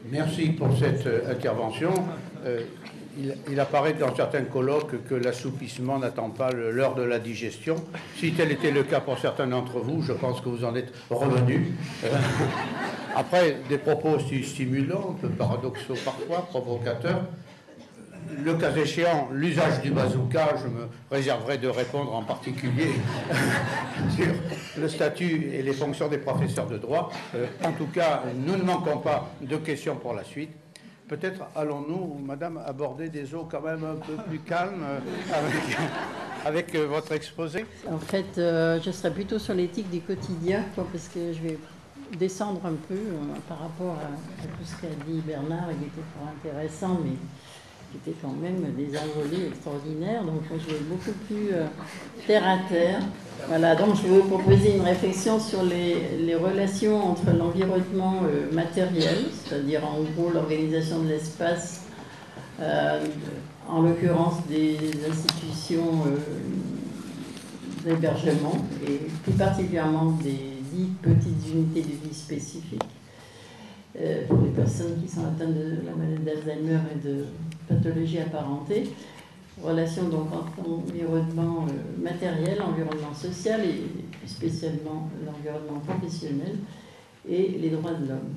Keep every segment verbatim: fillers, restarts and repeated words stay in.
Merci pour cette euh, intervention. Euh, il, il apparaît dans certains colloques que l'assoupissement n'attend pas l'heure de la digestion. Si tel était le cas pour certains d'entre vous, je pense que vous en êtes revenus. Euh, après, des propos stimulants, un peu paradoxaux parfois, provocateurs. Le cas échéant, l'usage du bazooka, je me réserverai de répondre en particulier sur le statut et les fonctions des professeurs de droit. Euh, en tout cas, nous ne manquons pas de questions pour la suite. Peut-être allons-nous, Madame, aborder des eaux quand même un peu plus calmes euh, avec, avec euh, votre exposé. En fait, euh, je serais plutôt sur l'éthique du quotidien, quoi, parce que je vais descendre un peu euh, par rapport à, à tout ce qu'a dit Bernard, il était fort intéressant, mais qui était quand même des envolées extraordinaires, donc je vais beaucoup plus euh, terre à terre. Voilà, donc je vais vous proposer une réflexion sur les, les relations entre l'environnement euh, matériel, c'est-à-dire en gros l'organisation de l'espace, euh, en l'occurrence des institutions euh, d'hébergement, et plus particulièrement des dites petites unités de vie spécifiques, euh, pour les personnes qui sont atteintes de la maladie d'Alzheimer et de pathologie apparentée, relation donc entre l'environnement euh, matériel, l'environnement social et plus spécialement l'environnement professionnel et les droits de l'homme.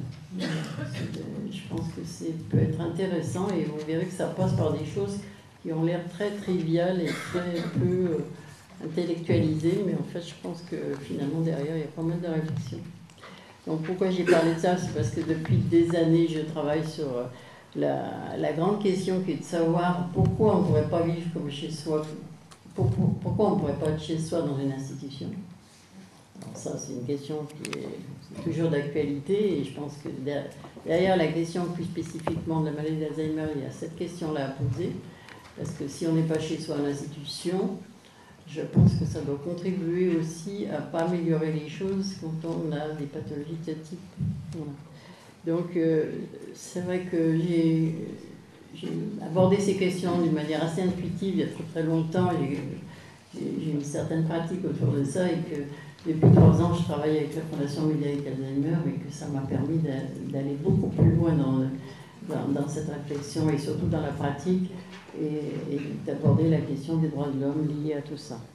Je pense que c'est peut être intéressant et vous verrez que ça passe par des choses qui ont l'air très triviales et très peu euh, intellectualisées, mais en fait je pense que finalement derrière il y a pas mal de réflexions. Donc pourquoi j'ai parlé de ça, c'est parce que depuis des années je travaille sur euh, La, la grande question qui est de savoir pourquoi on ne pourrait pas vivre comme chez soi, pour, pour, pourquoi on ne pourrait pas être chez soi dans une institution. Alors ça, c'est une question qui est toujours d'actualité et je pense que derrière la question plus spécifiquement de la maladie d'Alzheimer, il y a cette question-là à poser, parce que si on n'est pas chez soi en institution, je pense que ça doit contribuer aussi à ne pas améliorer les choses quand on a des pathologies de ce type. Voilà. Donc, euh, c'est vrai que j'ai abordé ces questions d'une manière assez intuitive il y a très très longtemps. J'ai une certaine pratique autour de ça et que depuis trois ans, je travaille avec la Fondation Médiatrice Alzheimer et que ça m'a permis d'aller beaucoup plus loin dans, dans, dans cette réflexion et surtout dans la pratique et, et d'aborder la question des droits de l'homme liés à tout ça.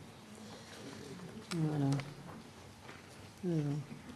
Voilà. Voilà.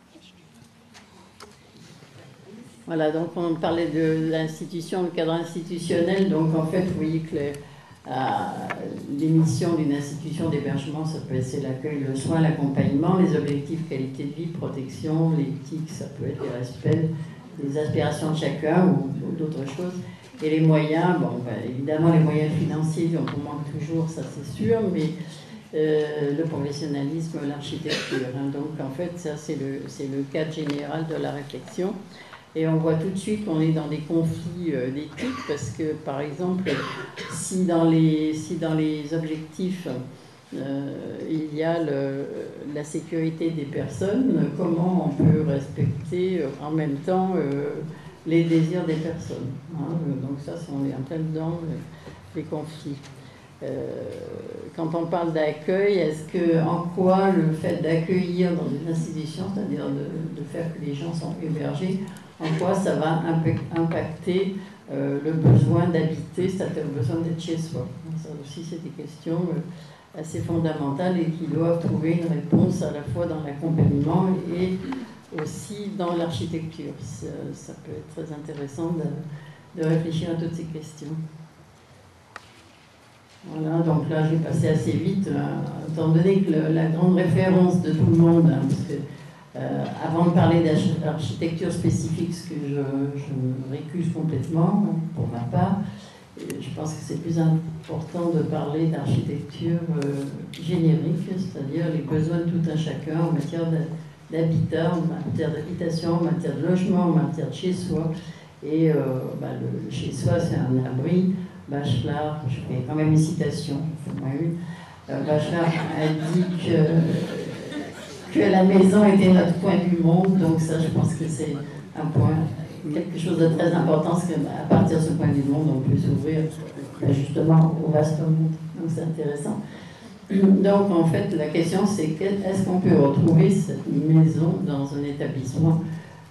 Voilà, donc on parlait de l'institution, le cadre institutionnel. Donc en fait, vous voyez que les, euh, les missions d'une institution d'hébergement, ça peut être l'accueil, le soin, l'accompagnement, les objectifs qualité de vie, protection, l'éthique, ça peut être les respects, les aspirations de chacun ou, ou d'autres choses. Et les moyens, bon, ben, évidemment les moyens financiers, donc on manque toujours, ça c'est sûr, mais euh, le professionnalisme, l'architecture. Hein, donc en fait, ça c'est le, c'est le cadre général de la réflexion. Et on voit tout de suite qu'on est dans des conflits euh, d'éthique parce que, par exemple, si dans les, si dans les objectifs, euh, il y a le, la sécurité des personnes, comment on peut respecter euh, en même temps euh, les désirs des personnes, hein. Donc ça, on est en plein dedans, euh, les conflits. Euh, quand on parle d'accueil, est-ce que, en quoi le fait d'accueillir dans une institution, c'est-à-dire de, de faire que les gens sont hébergés, en quoi ça va impacter euh, le besoin d'habiter, c'est-à-dire le besoin d'être chez soi. Ça aussi, c'est des questions euh, assez fondamentales et qui doivent trouver une réponse à la fois dans l'accompagnement et aussi dans l'architecture. Ça, ça peut être très intéressant de, de réfléchir à toutes ces questions. Voilà, donc là, je vais passer assez vite, hein, étant donné que le, la grande référence de tout le monde, hein, parce que Euh, avant de parler d'architecture spécifique, ce que je, je récuse complètement, pour ma part, je pense que c'est plus important de parler d'architecture euh, générique, c'est-à-dire les besoins de tout un chacun en matière d'habitat, en matière d'habitation, en matière de logement, en matière de chez-soi. Et euh, bah, le chez-soi, c'est un abri. Bachelard, je fais quand même une citation, moi une. Euh, Bachelard a dit que que la maison était notre point du monde, donc ça je pense que c'est un point, quelque chose de très important, parce qu'à partir de ce point du monde, on peut s'ouvrir justement au vaste monde, donc c'est intéressant. Donc en fait la question c'est est-ce qu'on peut retrouver cette maison dans un établissement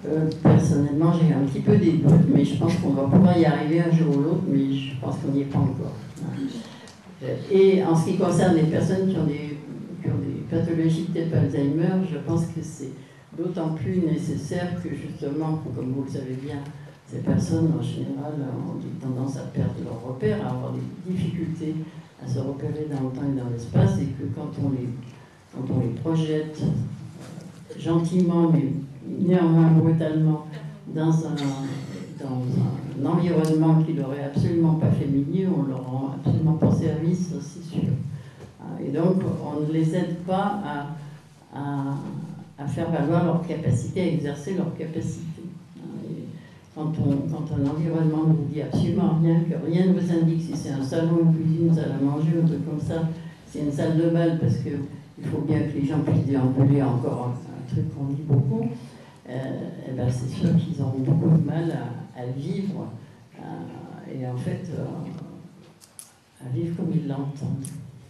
Euh, personnellement, j'ai un petit peu des doutes, mais je pense qu'on va pouvoir y arriver un jour ou l'autre, mais je pense qu'on n'y est pas encore. Et en ce qui concerne les personnes qui ont des, qui ont des pathologies type Alzheimer, je pense que c'est d'autant plus nécessaire que justement, comme vous le savez bien, ces personnes en général ont des tendances à perdre leurs repères, à avoir des difficultés à se repérer dans le temps et dans l'espace, et que quand on les, quand on les projette euh, gentiment, mais néanmoins brutalement, dans un, dans un environnement qui leur est absolument pas familier, on leur rend absolument pas service, c'est sûr. Et donc, on ne les aide pas à, à, à faire valoir leur capacité, à exercer leur capacité. Et quand, on, quand un environnement ne vous dit absolument rien, que rien ne vous indique si c'est un salon, une cuisine, une salle à manger, un truc comme ça, c'est une salle de bal, parce qu'il faut bien que les gens puissent déambuler encore un, un truc qu'on dit beaucoup, euh, et ben c'est sûr qu'ils ont beaucoup de mal à, à vivre, euh, et en fait, euh, à vivre comme ils l'entendent.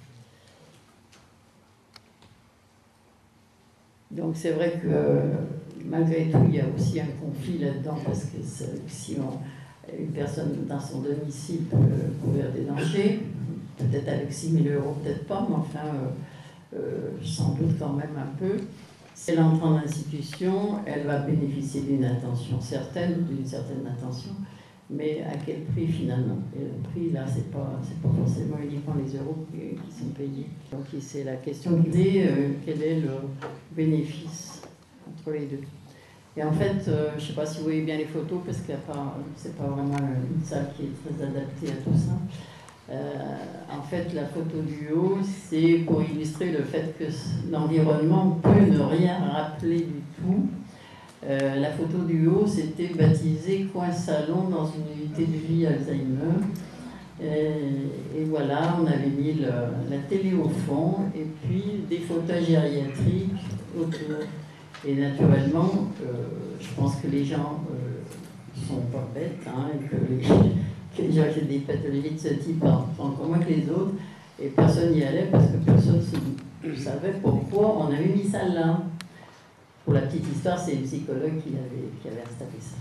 Donc c'est vrai que euh, malgré tout, il y a aussi un conflit là-dedans, parce que si on, une personne dans son domicile peut courir des dangers, peut-être avec six mille euros, peut-être pas, mais enfin, euh, euh, sans doute quand même un peu. Si elle entre en institution, elle va bénéficier d'une attention certaine, d'une certaine attention, mais à quel prix finalement? Et le prix, là, c'est pas, c'est pas forcément uniquement les euros qui, qui sont payés. Donc c'est la question qui est, euh, quel est le bénéfice entre les deux. Et en fait, euh, je ne sais pas si vous voyez bien les photos, parce que ce n'est pas vraiment une salle qui est très adaptée à tout ça. Euh, en fait, la photo du haut, c'est pour illustrer le fait que l'environnement peut ne rien rappeler du tout. Euh, la photo du haut, c'était baptisé coin salon dans une unité de vie Alzheimer. Et, et voilà, on avait mis le, la télé au fond, et puis des fauteuils gériatriques autour. Et naturellement, euh, je pense que les gens ne euh, sont pas bêtes, hein, et que les, que les gens qui ont des pathologies de ce type sont encore moins que les autres, et personne n'y allait parce que personne ne savait pourquoi on avait mis ça là. Pour la petite histoire, c'est une psychologue qui avait, qui avait installé ça.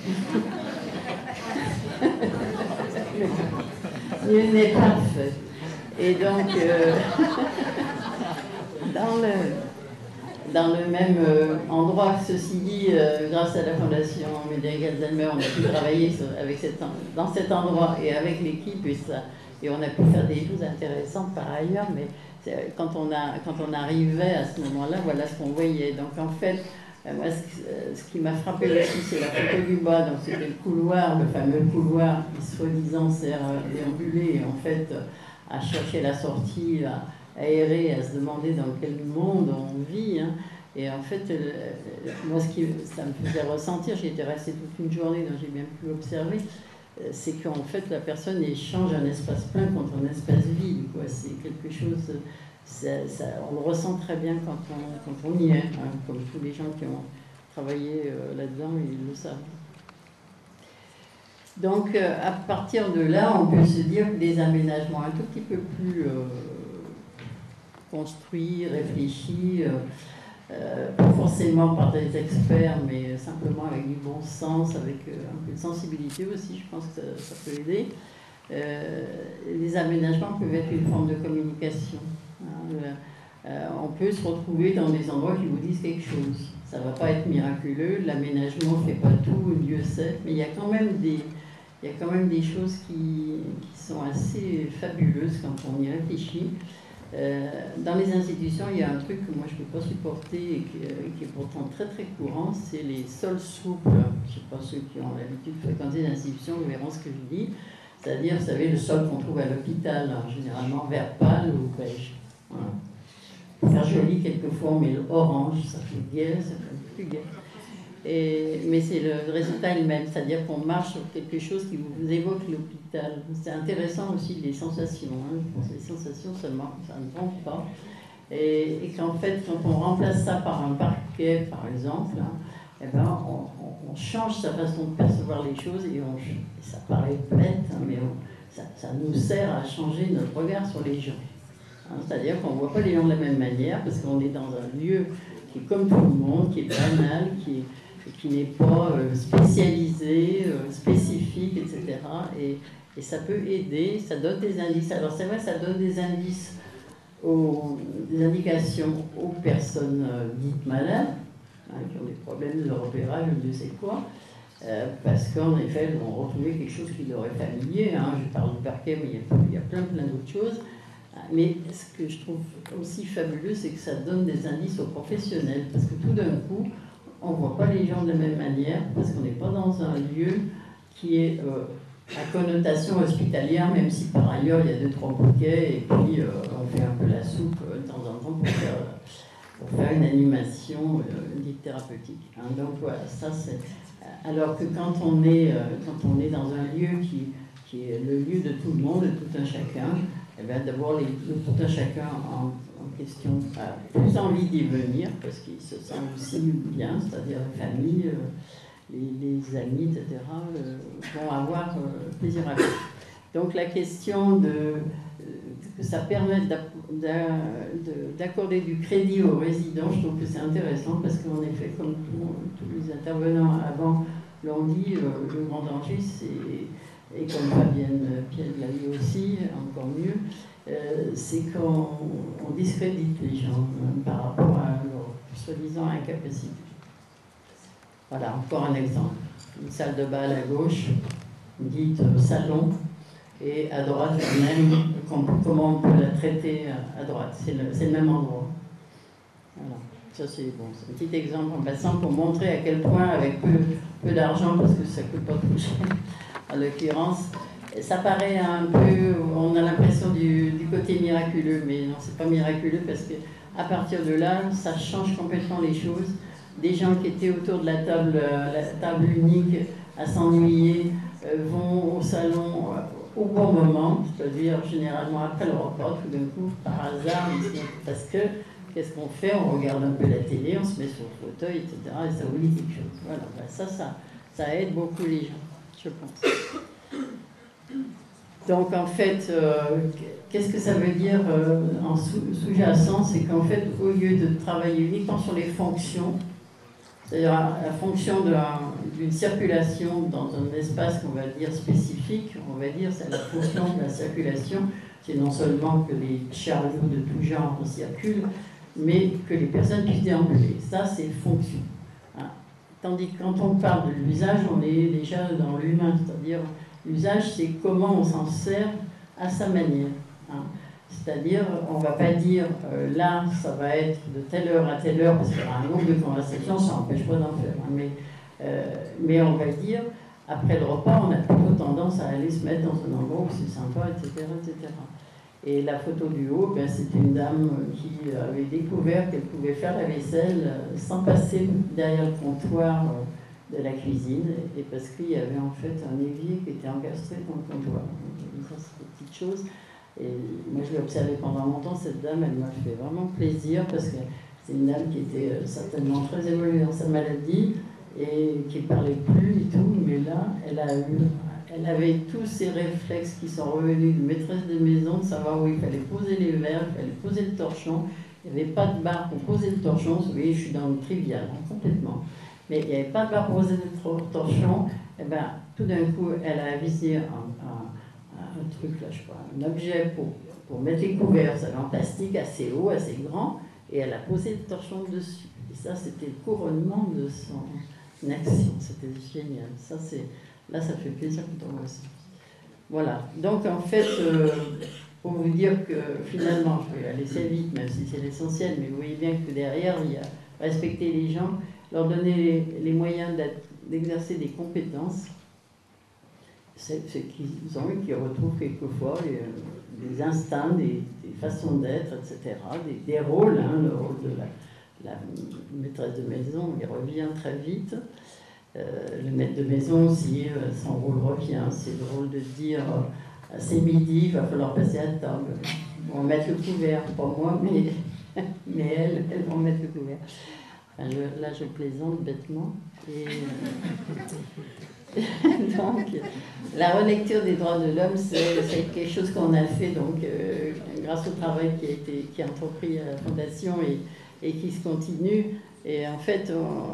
Il n'est pas fait. Et donc, euh, dans, le, dans le même euh, endroit, ceci dit, euh, grâce à la Fondation Médéric Alzheimer, on a pu travailler avec cet, dans cet endroit et avec l'équipe, et, ça, et on a pu faire des choses intéressantes par ailleurs, mais quand on, a, quand on arrivait à ce moment-là, voilà ce qu'on voyait. Donc en fait, euh, moi, ce, ce qui m'a frappé aussi, c'est la photo du bas. Donc c'était le couloir, le fameux couloir qui soi-disant sert à déambuler, et en fait à chercher la sortie, à aérer, à se demander dans quel monde on vit. Hein. Et en fait, euh, moi, ce qui ça me faisait ressentir, j'ai été restée toute une journée, donc j'ai bien pu observer, c'est qu'en fait la personne échange un espace plein contre un espace vide. C'est quelque chose, ça, ça, on le ressent très bien quand on, quand on y est, hein, comme tous les gens qui ont travaillé euh, là-dedans, ils le savent. Donc euh, à partir de là, on peut se dire que des aménagements un tout petit peu plus euh, construits, réfléchis, euh, Euh, pas forcément par des experts, mais simplement avec du bon sens, avec euh, un peu de sensibilité aussi, je pense que ça, ça peut aider. Euh, les aménagements peuvent être une forme de communication. Hein. Euh, on peut se retrouver dans des endroits qui vous disent quelque chose. Ça ne va pas être miraculeux, l'aménagement ne fait pas tout, Dieu sait, mais il y a quand même des, il y a quand même des choses qui, qui sont assez fabuleuses quand on y réfléchit. Euh, dans les institutions, il y a un truc que moi je ne peux pas supporter et qui, euh, qui est pourtant très très courant, c'est les sols souples. Je ne sais pas ceux qui ont l'habitude de fréquenter les institutions verront ce que je dis. C'est-à-dire, vous savez, le sol qu'on trouve à l'hôpital, hein, généralement vert pâle ou beige. Voilà. Pour faire joli, quelquefois on met l'orange, ça fait gai, ça fait plus gai. Et, mais c'est le résultat lui-même, c'est-à-dire qu'on marche sur quelque chose qui vous évoque l'hôpital. C'est intéressant aussi les sensations. Hein. Je pense que les sensations, ça, ça ne manque pas. Et, et qu'en fait, quand on remplace ça par un parquet, par exemple, hein, eh ben, on, on, on change sa façon de percevoir les choses et, on, et ça paraît bête, hein, mais on, ça, ça nous sert à changer notre regard sur les gens. Hein, c'est-à-dire qu'on ne voit pas les gens de la même manière parce qu'on est dans un lieu qui est comme tout le monde, qui est banal, qui est... qui n'est pas euh, spécialisé, euh, spécifique, et cetera. Et, et ça peut aider, ça donne des indices. Alors c'est vrai, ça donne des indices, aux, des indications aux personnes euh, dites malades, hein, qui ont des problèmes de repérage, je ne sais quoi, euh, parce qu'en effet, elles vont retrouver quelque chose qui leur est familier. Hein. Je parle du parquet, mais il y a, il y a plein, plein d'autres choses. Mais ce que je trouve aussi fabuleux, c'est que ça donne des indices aux professionnels, parce que tout d'un coup, on ne voit pas les gens de la même manière, parce qu'on n'est pas dans un lieu qui est euh, à connotation hospitalière, même si par ailleurs il y a deux, trois bouquets, et puis euh, on fait un peu la soupe euh, de temps en temps pour faire, pour faire une animation euh, dite thérapeutique. Hein. Donc voilà, ça c'est... Alors que quand on est, euh, quand on est dans un lieu qui, qui est le lieu de tout le monde, de tout un chacun, eh bien d'abord, tout un chacun en, en question a plus envie d'y venir parce qu'il se sent aussi bien, c'est-à-dire la famille, euh, les, les amis, et cetera, euh, vont avoir euh, plaisir à vivre. Donc la question de, euh, que ça permette d'accorder du crédit aux résidents, je trouve que c'est intéressant parce qu'en effet, comme tous les intervenants avant l'ont dit, euh, le grand danger, c'est... Et comme Fabienne Piel l'a dit aussi, encore mieux, euh, c'est qu'on on discrédite les gens hein, par rapport à leur soi-disant incapacité. Voilà, encore un exemple. Une salle de bal à gauche, dite euh, salon, et à droite, même, comment on peut la traiter à droite. C'est le, le même endroit. Voilà. Ça, c'est bon, un petit exemple en passant pour montrer à quel point, avec peu, peu d'argent, parce que ça ne coûte pas trop cher, en l'occurrence, ça paraît un peu, on a l'impression du, du côté miraculeux, mais non, c'est pas miraculeux parce que à partir de là, ça change complètement les choses. Des gens qui étaient autour de la table, la table unique, à s'ennuyer, euh, vont au salon euh, au bon moment, c'est-à-dire généralement après le repas, tout d'un coup, par hasard, parce que qu'est-ce qu'on fait? On regarde un peu la télé, on se met sur le fauteuil, et cetera, et ça oublie quelque chose. Voilà, ben ça, ça, ça aide beaucoup les gens. Je pense. Donc en fait, euh, qu'est-ce que ça veut dire euh, en sous-jacent? C'est qu'en fait, au lieu de travailler uniquement sur les fonctions, c'est-à-dire la fonction d'une circulation dans un espace qu'on va dire spécifique, on va dire c'est la fonction de la circulation, c'est non seulement que les chariots de tout genre circulent, mais que les personnes puissent déambuler. Ça, c'est fonction. Tandis que quand on parle de l'usage, on est déjà dans l'humain, c'est-à-dire l'usage, c'est comment on s'en sert à sa manière. Hein. C'est-à-dire, on ne va pas dire euh, là, ça va être de telle heure à telle heure, parce qu'il y aura un nombre de conversations, ça n'empêche pas d'en faire. Hein, mais, euh, mais on va dire, après le repas, on a plutôt tendance à aller se mettre dans un endroit où c'est sympa, et cetera, et cetera. Et la photo du haut, ben, c'était une dame qui avait découvert qu'elle pouvait faire la vaisselle sans passer derrière le comptoir de la cuisine, et parce qu'il y avait en fait un évier qui était encastré dans le comptoir. Donc, ça, c'est une petite chose. Et moi, je l'ai observée pendant longtemps, cette dame, elle m'a fait vraiment plaisir, parce que c'est une dame qui était certainement très évoluée dans sa maladie, et qui ne parlait plus et tout, mais là, elle a eu... Elle avait tous ces réflexes qui sont revenus de maîtresse de maison, de savoir où il fallait poser les verres, il fallait poser le torchon. Il n'y avait pas de barre pour poser le torchon. Vous voyez, je suis dans le trivial, hein, complètement. Mais il n'y avait pas de barre pour poser le torchon. Et ben, tout d'un coup, elle a avisé un, un, un truc, là, je crois, un objet pour, pour mettre les couverts, ça en plastique assez haut, assez grand, et elle a posé le torchon dessus. Et ça, c'était le couronnement de son action. C'était génial. Ça, c'est... Là, ça fait plaisir quand on voit ça. Voilà. Donc, en fait, euh, pour vous dire que finalement, je vais la laisser vite, même si c'est l'essentiel, mais vous voyez bien que derrière, il y a respecter les gens, leur donner les, les moyens d'exercer des compétences, c'est qu'ils ont eu, qu'ils retrouvent quelquefois les, des instincts, des, des façons d'être, et cetera, des, des rôles. Hein, le rôle de la, la maîtresse de maison, il revient très vite. Euh, le maître de maison aussi, euh, son rôle revient, c'est le rôle de dire euh, c'est midi, il va falloir passer à table. On va mettre le couvert, pas moi, mais, mais elles, elles vont mettre le couvert. Enfin, je, là, je plaisante bêtement. Et, euh, donc, la relecture des droits de l'homme, c'est quelque chose qu'on a fait donc, euh, grâce au travail qui a été qui a entrepris à la Fondation et, et qui se continue. Et en fait, on,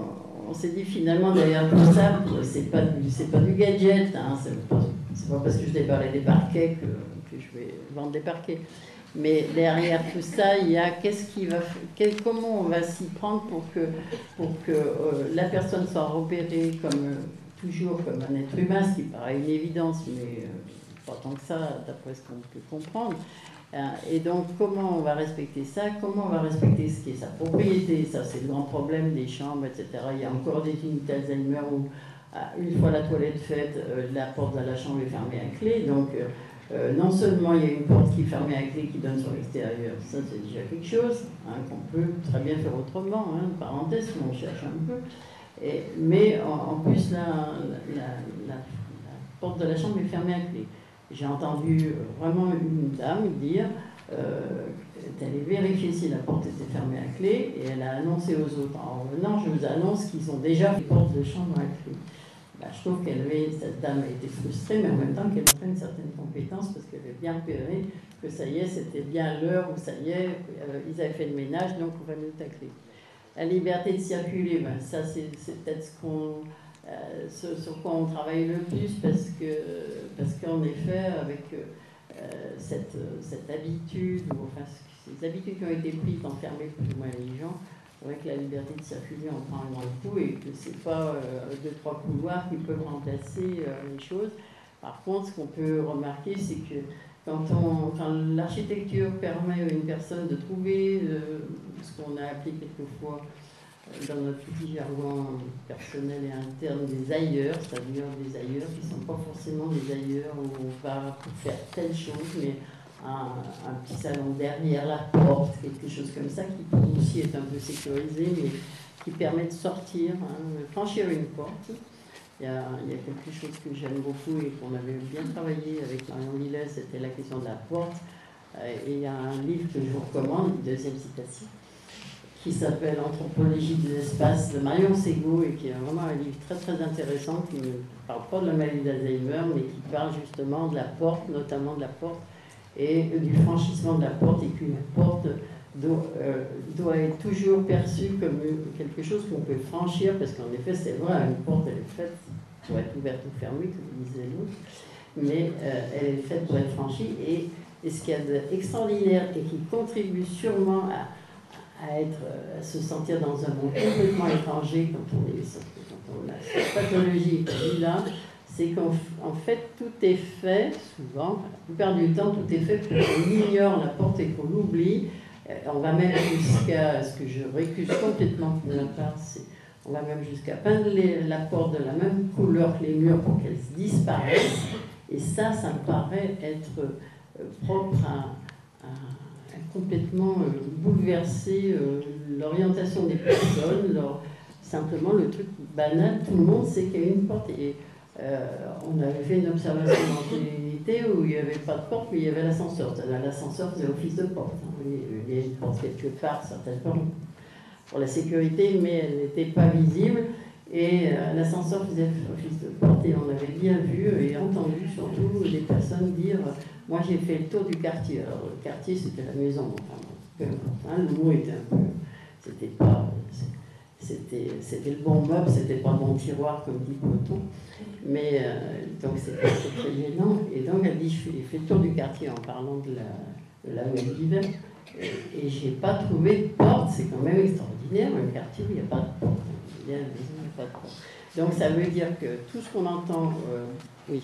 on s'est dit finalement derrière tout ça, c'est pas du, c'est pas du gadget, hein, c'est pas, c'est pas parce que je débarrais des parquets que, que je vais vendre des parquets. Mais derrière tout ça, il y a qu'est-ce qui va, quel, comment on va s'y prendre pour que, pour que euh, la personne soit repérée comme euh, toujours comme un être humain, ce qui paraît une évidence, mais euh, pas tant que ça, d'après ce qu'on peut comprendre. Euh, et donc, comment on va respecter ça? Comment on va respecter ce qui est sa propriété? Ça, c'est le grand problème des chambres, et cetera. Il y a encore des cliniques d'Alzheimer où, une fois la toilette faite, euh, la porte de la chambre est fermée à clé. Donc, euh, Euh, non seulement il y a une porte qui est fermée à clé qui donne sur l'extérieur, ça c'est déjà quelque chose hein, qu'on peut très bien faire autrement, hein, parenthèse, on cherche un peu. Et, mais en, en plus, la, la, la, la porte de la chambre est fermée à clé. J'ai entendu vraiment une dame dire euh, qu'elle allait vérifier si la porte était fermée à clé et elle a annoncé aux autres, en revenant, je vous annonce qu'ils ont déjà des portes de chambre à clé. Bah, je trouve qu'elle avait, cette dame a été frustrée, mais en même temps qu'elle a une certaine compétence parce qu'elle avait bien repéré que ça y est, c'était bien l'heure où ça y est, euh, ils avaient fait le ménage, donc on va nous tacler. La liberté de circuler, ben, ça c'est, c'est peut-être ce qu'on, euh, ce, sur quoi on travaille le plus parce que, parce qu'en effet, avec euh, cette, cette habitude, ou enfin ces habitudes qui ont été prises d'enfermer plus ou moins les gens, c'est vrai que la liberté de circuler en prend un grand coup et que ce n'est pas euh, deux, trois couloirs qui peuvent remplacer euh, les choses. Par contre, ce qu'on peut remarquer, c'est que quand, on, quand l'architecture permet à une personne de trouver euh, ce qu'on a appelé quelquefois euh, dans notre petit jargon personnel et interne des ailleurs, c'est-à-dire des ailleurs qui ne sont pas forcément des ailleurs où on va faire telle chose, mais Un, un petit salon derrière la porte, quelque chose comme ça, qui pour nous aussi est un peu sécurisé, mais qui permet de sortir, hein, de franchir une porte. Il y, a, il y a quelque chose que j'aime beaucoup et qu'on avait bien travaillé avec Marion Millet, c'était la question de la porte. Et il y a un livre que je vous recommande, une deuxième citation, qui s'appelle Anthropologie de l'espace de Marion Segaud et qui est vraiment un livre très très intéressant qui ne parle pas de la maladie d'Alzheimer, mais qui parle justement de la porte, notamment de la porte et du franchissement de la porte, et qu'une porte doit, euh, doit être toujours perçue comme quelque chose qu'on peut franchir, parce qu'en effet, c'est vrai, une porte, elle est faite pour être ouverte ou fermée, comme disait l'autre, mais euh, elle est faite pour être franchie, et, et ce qu'il y a d'extraordinaire et qui contribue sûrement à, à, être, à se sentir dans un monde complètement étranger quand on, est, quand on a cette pathologie là, c'est qu'en en fait, tout est fait, souvent, la plupart du temps, tout est fait pour qu'on ignore la porte et qu'on l'oublie. On va même jusqu'à, ce que je récuse complètement de ma part, c'est on va même jusqu'à peindre les, la porte de la même couleur que les murs pour qu'elle disparaisse. Et ça, ça me paraît être euh, propre à, à, à complètement euh, bouleverser euh, l'orientation des personnes. Leur, simplement, le truc banal, tout le monde sait qu'il y a une porte. Et, Euh, on avait fait une observation dans l'unité où il n'y avait pas de porte, mais il y avait l'ascenseur. L'ascenseur faisait office de porte. Hein. Il y a une porte quelque part, certainement, pour la sécurité, mais elle n'était pas visible. Et euh, l'ascenseur faisait office de porte. Et on avait bien vu et entendu surtout des personnes dire « Moi, j'ai fait le tour du quartier. » Alors, le quartier, c'était la maison. Enfin, peu importe. Hein, le mot était un peu... C'était pas... C'était, c'était le bon meuble, c'était pas le bon tiroir, comme dit Breton. Mais euh, donc c'était très gênant. Et donc elle dit, je fais le tour du quartier en parlant de la, de la web d'hiver. Et, et j'ai pas trouvé de porte, c'est quand même extraordinaire, un quartier où il n'y a pas de porte. Il y a une maison, il n'y a pas de porte. Donc ça veut dire que tout ce qu'on entend... Euh, oui.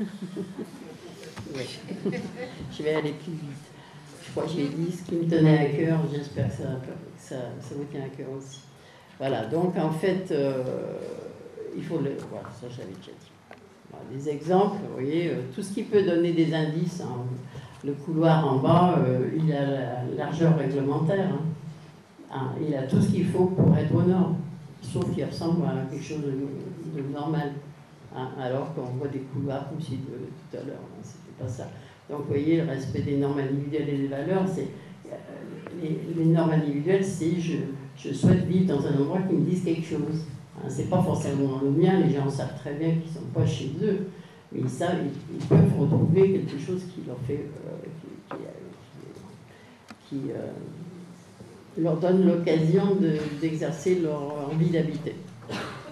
Oui. Je vais aller plus vite. Je crois que j'ai dit ce qui me tenait à cœur, j'espère que ça, que ça, ça vous tient à cœur aussi. Voilà, donc en fait, euh, il faut le... Voilà, ça j'avais déjà dit. Voilà, des exemples, vous voyez, euh, tout ce qui peut donner des indices. Hein. Le couloir en bas, euh, il a la largeur réglementaire. Hein. Hein, il a tout ce qu'il faut pour être aux normes, sauf qu'il ressemble à quelque chose de, de normal. Hein, alors qu'on voit des couloirs comme si de, tout à l'heure, hein, c'était pas ça. Donc vous voyez, le respect des normes individuelles et des valeurs, c'est... Euh, les, les normes individuelles, c'est... Je, Je souhaite vivre dans un endroit qui me dise quelque chose. Hein, c'est pas forcément le mien, les gens savent très bien qu'ils ne sont pas chez eux, mais ils savent, ils, ils peuvent retrouver quelque chose qui leur fait, euh, qui, qui, qui, qui euh, leur donne l'occasion de, d'exercer leur envie d'habiter.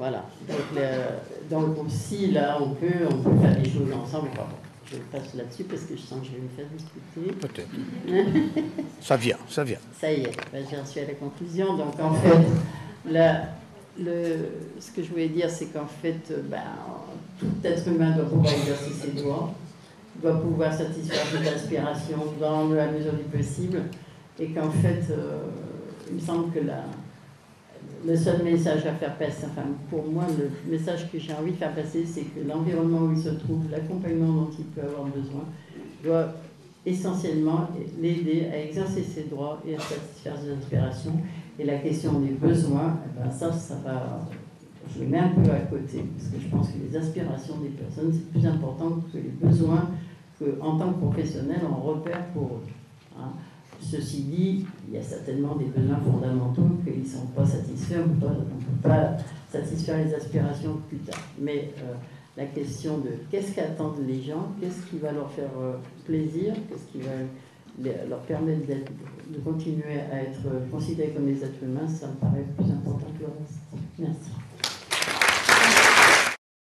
Voilà. Donc, le, donc aussi, là, on peut, on peut faire des choses ensemble. Enfin, bon, je passe là-dessus parce que je sens que je vais me faire discuter. Peut-être. Ça vient, ça vient. Ça y est, ben, j'en suis à la conclusion. Donc, en fait, là, le, ce que je voulais dire, c'est qu'en fait, ben, tout être humain doit pouvoir exercer ses droits, doit pouvoir satisfaire ses aspirations dans la mesure du possible, et qu'en fait, euh, il me semble que la, le seul message à faire passer, enfin pour moi, le message que j'ai envie de faire passer, c'est que l'environnement où il se trouve, l'accompagnement dont il peut avoir besoin, doit essentiellement l'aider à exercer ses droits et à satisfaire ses aspirations. Et la question des besoins, eh ben ça, ça va, je le mets un peu à côté, parce que je pense que les aspirations des personnes, c'est plus important que les besoins qu'en tant que professionnel, on repère pour eux. Hein. Ceci dit, il y a certainement des besoins fondamentaux qu'ils ne sont pas satisfaits, on ne peut pas satisfaire les aspirations plus tard. Mais euh, la question de qu'est-ce qu'attendent les gens, qu'est-ce qui va leur faire euh, plaisir, qu'est-ce qui va les, leur permettre de continuer à être considérés comme des êtres humains, ça me paraît plus important.